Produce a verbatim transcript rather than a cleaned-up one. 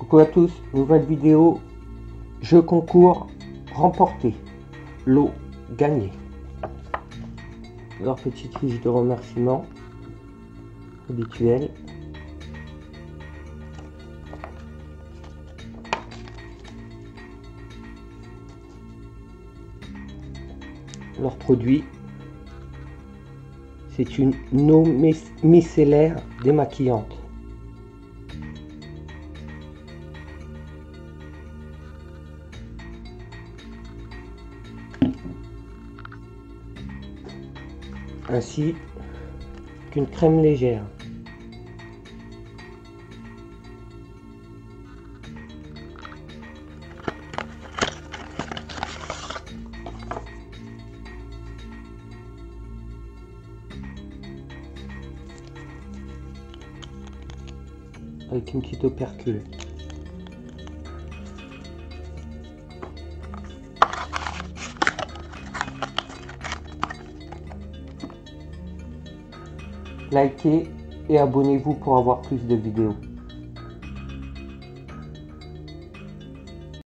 Coucou à tous, nouvelle vidéo, jeu concours remporté, lot gagné. Leur petite fiche de remerciement habituelle. Leur produit, c'est une eau micellaire démaquillante. Ainsi qu'une crème légère. Avec une petite opercule. Likez et abonnez-vous pour avoir plus de vidéos.